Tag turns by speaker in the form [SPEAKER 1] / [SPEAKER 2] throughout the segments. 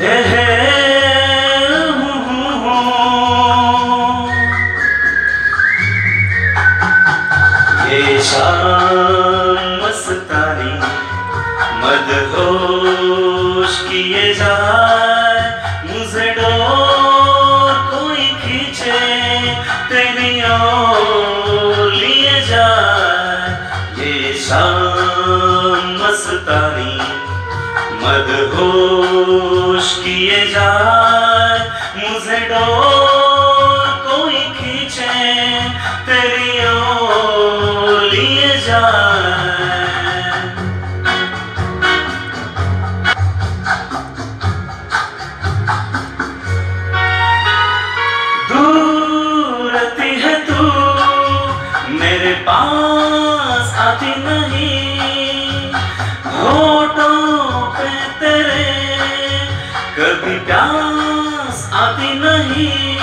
[SPEAKER 1] ये शाम मस्तानी मदहोश किए जाए, मुझे डोर कोई खींचे तेरी ओर लिए जाए। ये शाम मस्तानी मदहोश किए जाए, मुझे डोर कोई खींचे तेरी ओर लिए जाए। दूर रहती है तू, मेरे पास आती नहीं, होठों पे तेरे कभी प्यास आती नहीं।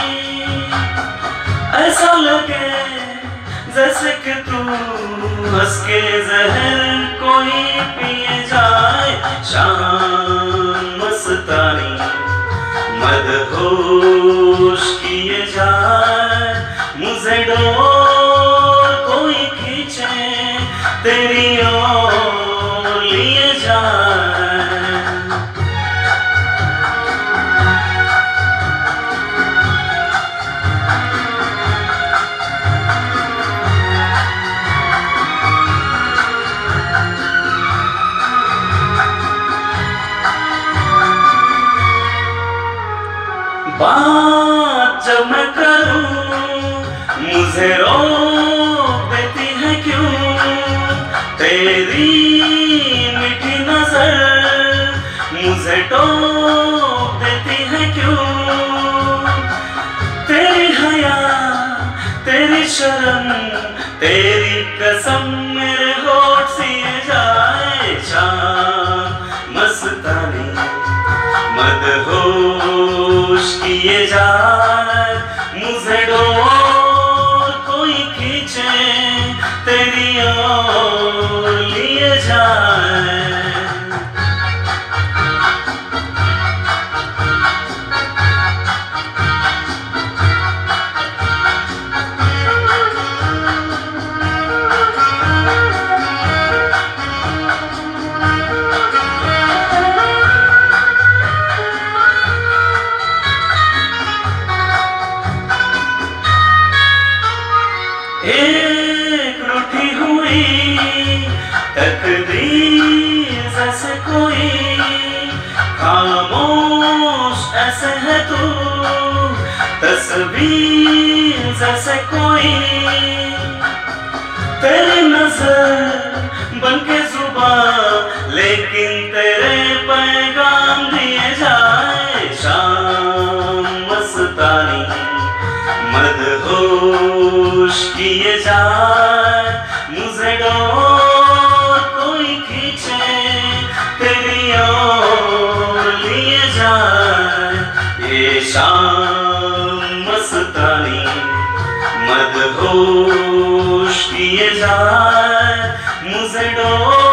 [SPEAKER 1] ऐसा लगे जैसे कि तू हंस के जहर कोई पिए जाए। शाम मस्तानी मदहोश किए जाए, मुझे डोर कोई खींचे तेरी ओर लिए जाए। बात जब मैं करूं मुझे रोक देती है क्यों, तेरी मीठी नजर मुझे टोक देती है क्यों। तेरी हया तेरी शर्म तेरी कसम मेरे होठ सिए जाए। शाम मस्तानी मदहोश किए जाए, मुझे डोर कोई खींचे तेरी ओर लिए जाए। एक रूठी हुई तकदीर जैसे कोई, खामोश ऐसे है तू तस्वीर जैसे कोई। तेरी नजर बनके जुबान लेकिन तेरे पैगाम दिए जाए। शाम मस्तानी मदहोश किए जाए, मुझे डोर कोई खींचे तेरी ओर लिए जाए। ये शाम मस्तानी मदहोश किए जाए, मुझे डोर